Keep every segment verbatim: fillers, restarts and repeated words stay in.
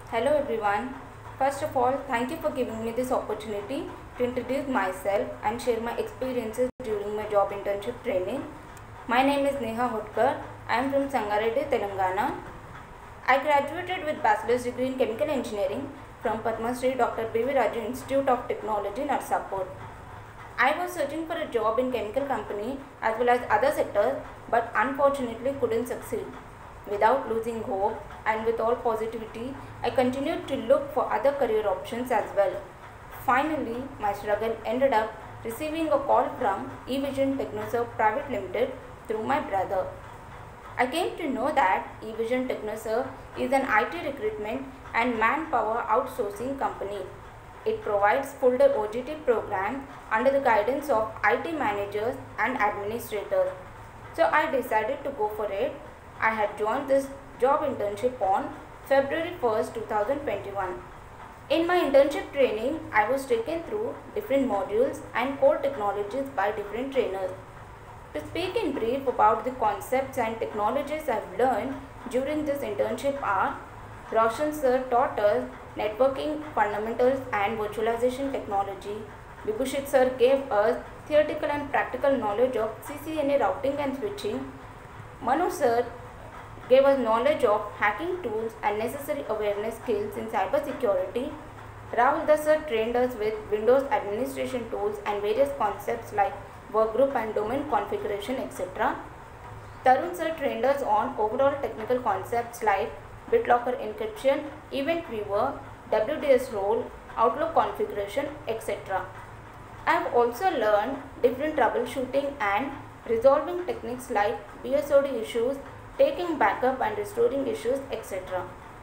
Hello everyone. First of all, thank you for giving me this opportunity to introduce myself and share my experiences during my job internship training. My name is Neha Hotkar. I am from Sangareddy, Telangana. I graduated with bachelor's degree in chemical engineering from Padma Shri Doctor B V Raju Institute of Technology, Narsapur. I was searching for a job in chemical company as well as other sectors, but unfortunately couldn't succeed. Without losing hope and with all positivity, I continued to look for other career options as well. Finally, my struggle ended up receiving a call from eVision Technoserve Private Limited through my brother. I came to know that eVision Technoserve is an I T recruitment and manpower outsourcing company. It provides full-day O J T programs under the guidance of I T managers and administrators. So I decided to go for it. I had joined this job internship on February first, two thousand twenty-one. In my internship training, I was taken through different modules and core technologies by different trainers. To speak in brief about the concepts and technologies I've learned during this internship are: Roshan sir taught us networking fundamentals and virtualization technology. Vibhushit sir gave us theoretical and practical knowledge of C C N A routing and switching. Manu sir gave us knowledge of hacking tools and necessary awareness skills in cybersecurity. Rahul Das sir trained us with Windows administration tools and various concepts like workgroup and domain configuration, et cetera. Tarun sir trained us on overall technical concepts like BitLocker encryption, event viewer, W D S role, Outlook configuration, et cetera. I have also learned different troubleshooting and resolving techniques like B S O D issues, taking backup and restoring issues, et cetera.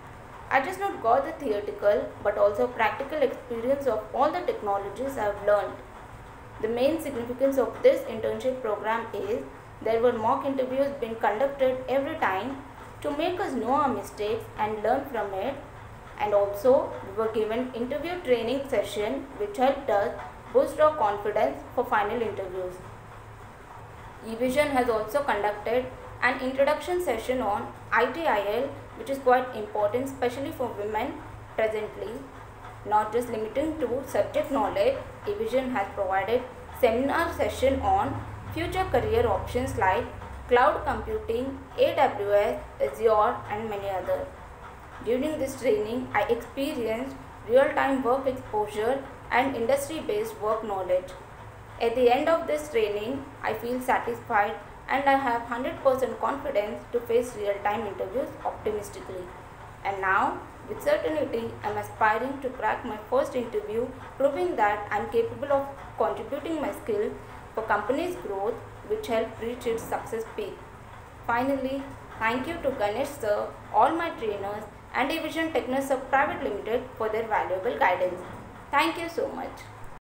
I just not got the theoretical but also practical experience of all the technologies I have learned. The main significance of this internship program is there were mock interviews being conducted every time to make us know our mistakes and learn from it, and also we were given interview training session which helped us boost our confidence for final interviews. eVision has also conducted an introduction session on I T I L, which is quite important especially for women presently. Not just limiting to subject knowledge, eVision has provided seminar session on future career options like cloud computing, A W S, Azure and many others. During this training, I experienced real-time work exposure and industry-based work knowledge. At the end of this training, I feel satisfied and I have one hundred percent confidence to face real-time interviews optimistically. And now, with certainty, I am aspiring to crack my first interview, proving that I am capable of contributing my skills for company's growth, which help reach its success peak. Finally, thank you to Ganesh sir, all my trainers and eVision Technoserve Private Limited for their valuable guidance. Thank you so much.